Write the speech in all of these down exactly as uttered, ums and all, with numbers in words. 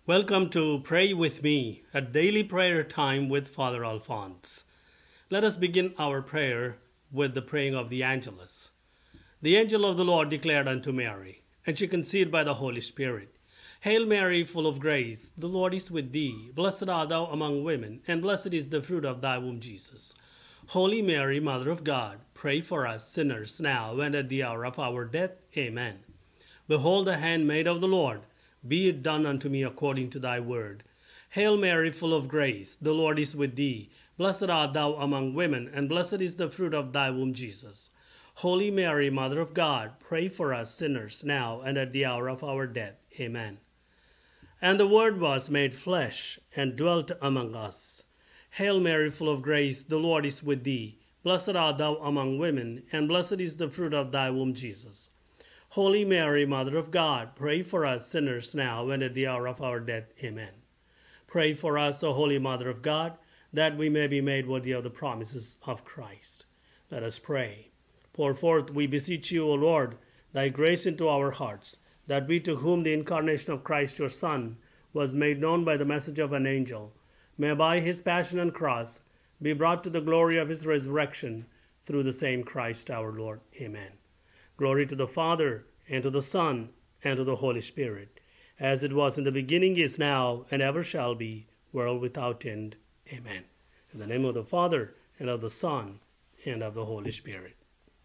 Welcome to Pray With Me, a daily prayer time with Father Alphonse. Let us begin our prayer with the praying of the Angelus. The angel of the Lord declared unto Mary, and she conceived by the Holy Spirit. Hail Mary, full of grace, the Lord is with thee. Blessed art thou among women, and blessed is the fruit of thy womb, Jesus. Holy Mary, Mother of God, pray for us sinners now and at the hour of our death. Amen. Behold the handmaid of the Lord. Be it done unto me according to thy word. Hail Mary, full of grace, the Lord is with thee. Blessed art thou among women, and blessed is the fruit of thy womb, Jesus. Holy Mary, Mother of God, pray for us sinners now and at the hour of our death. Amen. And the Word was made flesh and dwelt among us. Hail Mary, full of grace, the Lord is with thee. Blessed art thou among women, and blessed is the fruit of thy womb, Jesus. Holy Mary, Mother of God, pray for us sinners now and at the hour of our death. Amen. Pray for us, O Holy Mother of God, that we may be made worthy of the promises of Christ. Let us pray. Pour forth, we beseech you, O Lord, thy grace into our hearts, that we to whom the incarnation of Christ your Son was made known by the message of an angel, may by his passion and cross be brought to the glory of his resurrection through the same Christ our Lord. Amen. Glory to the Father, and to the Son, and to the Holy Spirit, as it was in the beginning, is now, and ever shall be, world without end. Amen. In the name of the Father, and of the Son, and of the Holy Spirit.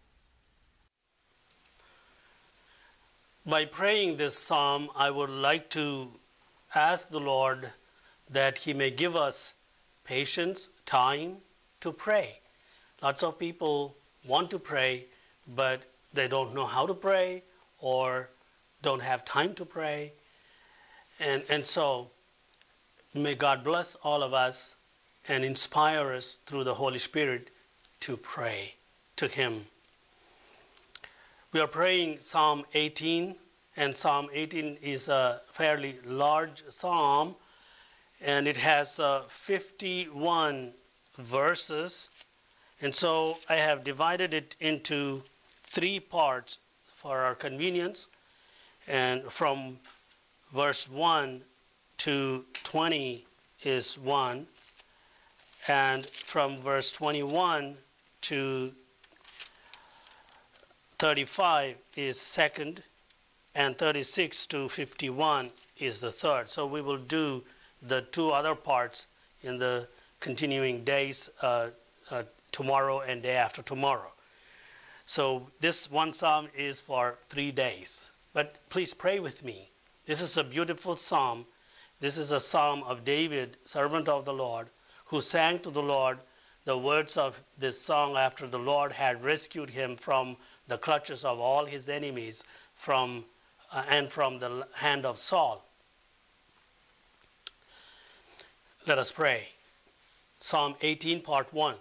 By praying this psalm, I would like to ask the Lord that he may give us patience, time to pray. Lots of people want to pray, but they don't know how to pray or don't have time to pray. And, and so may God bless all of us and inspire us through the Holy Spirit to pray to him. We are praying Psalm eighteen, and Psalm eighteen is a fairly large psalm, and it has uh, fifty-one verses. And so I have divided it into three parts for our convenience, and from verse one to twenty is one, and from verse twenty-one to thirty-five is second, and thirty-six to fifty-one is the third. So we will do the two other parts in the continuing days, uh, uh, tomorrow and day after tomorrow. So this one psalm is for three days. But please pray with me. This is a beautiful psalm. This is a psalm of David, servant of the Lord, who sang to the Lord the words of this song after the Lord had rescued him from the clutches of all his enemies from uh, and from the hand of Saul. Let us pray. Psalm eighteen, part one.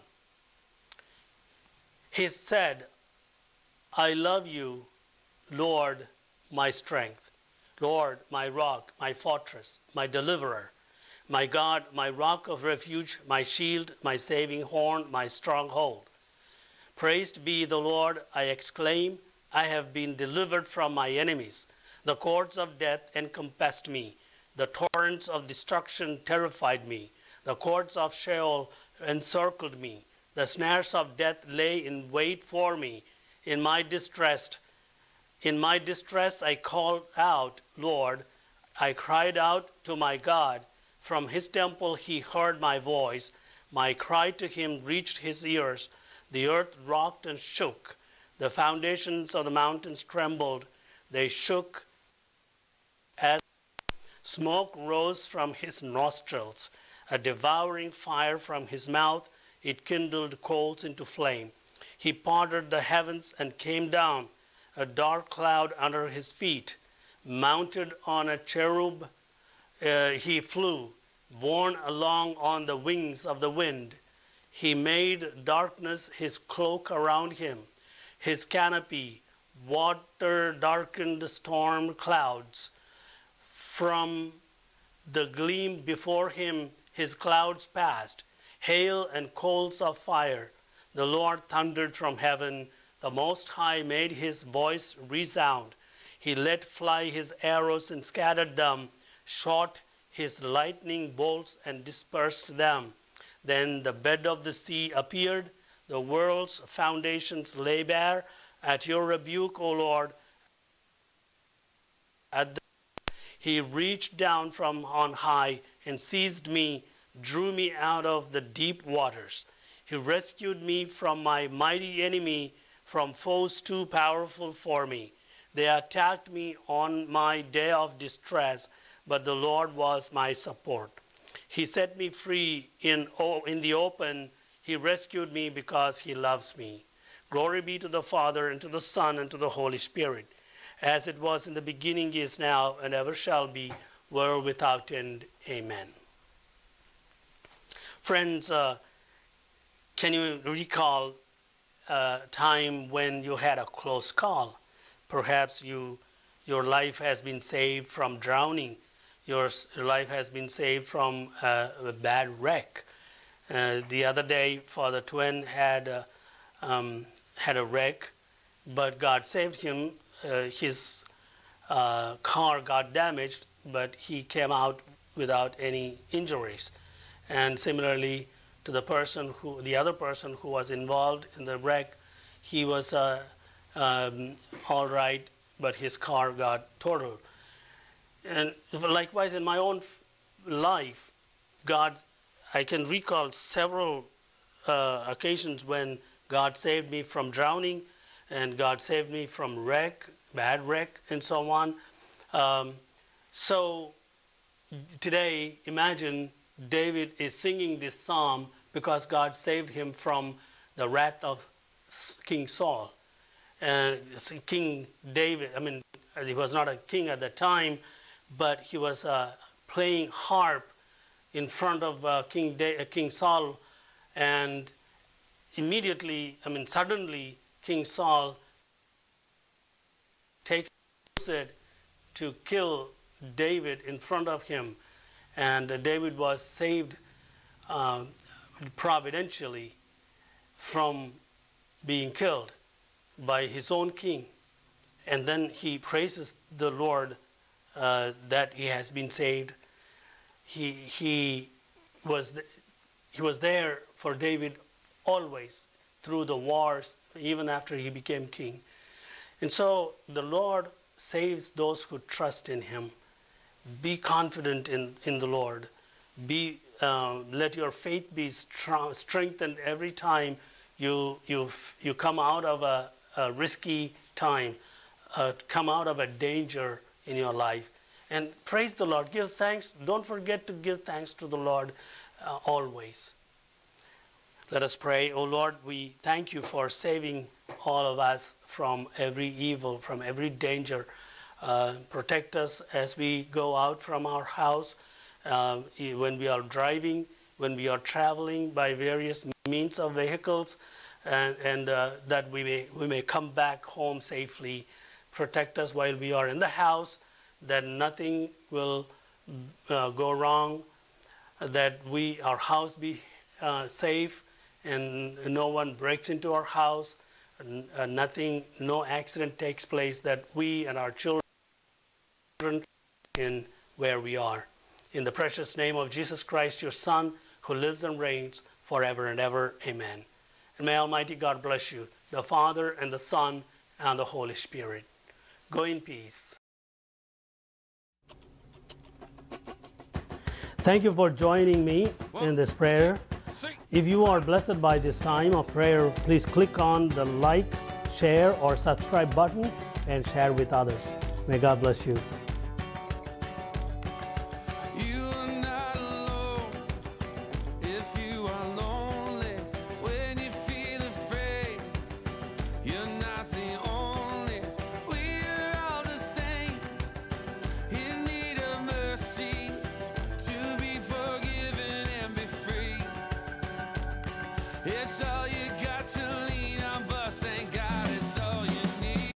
He said, I love you, Lord, my strength, Lord, my rock, my fortress, my deliverer, my God, my rock of refuge, my shield, my saving horn, my stronghold. Praised be the Lord, I exclaim, I have been delivered from my enemies. The cords of death encompassed me. The torrents of destruction terrified me. The cords of Sheol encircled me. The snares of death lay in wait for me. In my distress, in my distress I called out, Lord. I cried out to my God. From his temple he heard my voice. My cry to him reached his ears. The earth rocked and shook. The foundations of the mountains trembled. They shook as smoke rose from his nostrils. A devouring fire from his mouth, it kindled coals into flame. He parted the heavens and came down, a dark cloud under his feet. Mounted on a cherub, uh, he flew, borne along on the wings of the wind. He made darkness his cloak around him. His canopy, water darkened the storm clouds. From the gleam before him, his clouds passed, hail and coals of fire. The Lord thundered from heaven. The Most High made his voice resound. He let fly his arrows and scattered them. Shot his lightning bolts and dispersed them. Then the bed of the sea appeared, the world's foundations lay bare. At your rebuke, O Lord, at the, he reached down from on high and seized me, drew me out of the deep waters. He rescued me from my mighty enemy, from foes too powerful for me. They attacked me on my day of distress, but the Lord was my support. He set me free in, in the open. He rescued me because he loves me. Glory be to the Father, and to the Son, and to the Holy Spirit, as it was in the beginning, is now, and ever shall be, world without end. Amen. Friends, uh, can you recall a time when you had a close call? Perhaps you, your life has been saved from drowning. Your, your life has been saved from uh, a bad wreck. Uh, the other day, Father Twin had a, um, had a wreck, but God saved him. Uh, his uh, car got damaged, but he came out without any injuries. And similarly, to the person who, the other person who was involved in the wreck, he was uh, um, all right, but his car got totaled. And likewise, in my own life, God, I can recall several uh, occasions when God saved me from drowning, and God saved me from wreck, bad wreck, and so on. Um, so today, imagine David is singing this psalm because God saved him from the wrath of King Saul. And King David, I mean, he was not a king at the time, but he was uh, playing harp in front of uh, King, da uh, King Saul, and immediately, I mean, suddenly, King Saul takes it to kill David in front of him, and uh, David was saved uh, providentially from being killed by his own king. And then he praises the Lord uh, that he has been saved. He, he, was th he was there for David always through the wars, even after he became king. And so the Lord saves those who trust in him. Be confident in, in the Lord. Be, uh, let your faith be strengthened every time you, you, you come out of a, a risky time, uh, come out of a danger in your life. And praise the Lord. Give thanks. Don't forget to give thanks to the Lord uh, always. Let us pray. O Lord, we thank you for saving all of us from every evil, from every danger. Uh, protect us as we go out from our house, uh, when we are driving, when we are traveling by various means of vehicles, and, and uh, that we may, we may come back home safely. Protect us while we are in the house, that nothing will uh, go wrong, that we, our house be uh, safe, and no one breaks into our house, uh, nothing, no accident takes place, that we and our children in where we are. In the precious name of Jesus Christ, your Son, who lives and reigns forever and ever. Amen. And may Almighty God bless you, the Father and the Son and the Holy Spirit. Go in peace. Thank you for joining me in this prayer. If you are blessed by this time of prayer, please click on the like, share, or subscribe button and share with others. May God bless you.